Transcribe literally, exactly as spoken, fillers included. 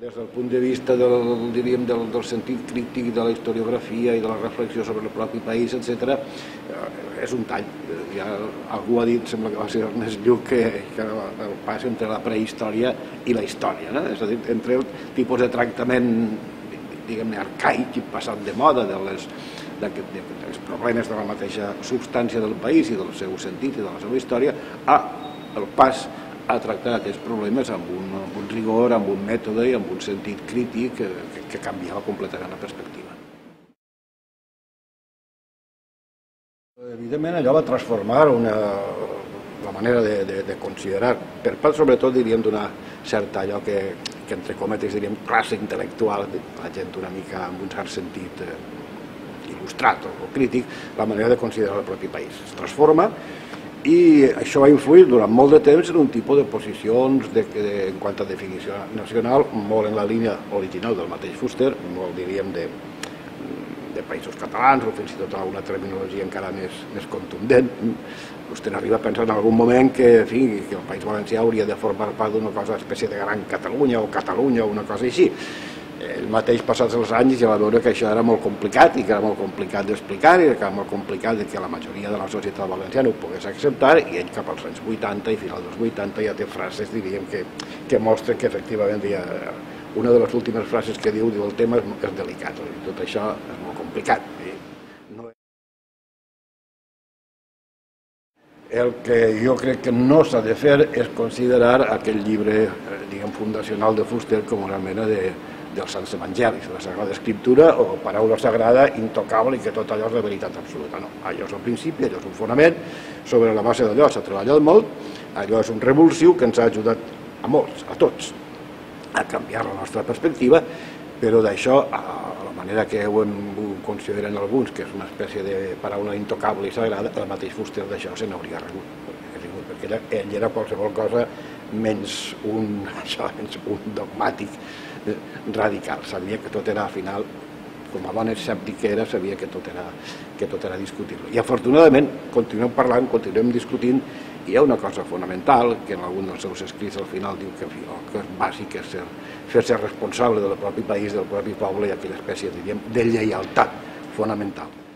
Des del punt de vista del, diríem, del, del sentit crític, de la historiografia i de la reflexió sobre el propi país, etcètera, és un tall. Ja algú ha dit, sembla que va ser Ernest Lluch, que, que el pas entre la prehistòria i la història, no? És a dir, entre el tipus de tractament, diguem-ne, arcaic i passat de moda de les, dels problemes de la mateixa substància del país i del seu sentit i de la seva història, a el pas a tractar aquests problemes amb un, amb un rigor, amb un mètode i amb un sentit crític que, que canviava completament la perspectiva. Evidentment allò va transformar una, la manera de, de, de considerar, per part sobretot diríem d'una certa allò que, que entre cometes diríem classe intel·lectual, la gent una mica amb un cert sentit eh, il·lustrat o crític, la manera de considerar el propi país. Es transforma i això va influir durant molt de temps en un tipus de posicions de, de, en quant a definició nacional, molt en la línia original del mateix Fuster, molt diríem de, de països catalans o fins i tot una terminologia encara més, més contundent. Fuster arriba a pensar en algun moment que, en fi, que el País Valencià hauria de formar part d'una cosa, espècie de Gran Catalunya o Catalunya o una cosa així. El mateix passats els anys ja va veure que això era molt complicat i que era molt complicat d'explicar i que era molt complicat que la majoria de la societat valenciana ho pogués acceptar, i ell cap als anys vuitanta i final dels vuitanta ja té frases, diríem, que, que mostren que efectivament ja, una de les últimes frases que diu, diu el tema és, és delicat, i tot això és molt complicat. No... El que jo crec que no s'ha de fer és considerar aquell llibre, diguem, fundacional de Fuster com una mena de dels Sants Evangelis, de la Sagrada Escriptura o paraula sagrada intocable i que tot allò és la veritat absoluta. No, allò és un principi, allò és un fonament, sobre la base d'allò s'ha treballat molt, allò és un revulsiu que ens ha ajudat a molts, a tots, a canviar la nostra perspectiva, però d'això, a la manera que ho consideren alguns, que és una espècie de paraula intocable i sagrada, el mateix Fuster d'això se n'hauria rebut, perquè ell era qualsevol cosa menys un, això, menys un dogmàtic radical. Sabia que tot era, al final, com a bon escèptic que era, sabia que tot era, que tot era discutir-lo. I afortunadament continuem parlant, continuem discutint, i hi ha una cosa fonamental, que en algun dels seus escrits al final diu que el que és bàsic és ser, fer-se responsable del propi país, del propi poble i aquella espècie, diríem, de lleialtat fonamental.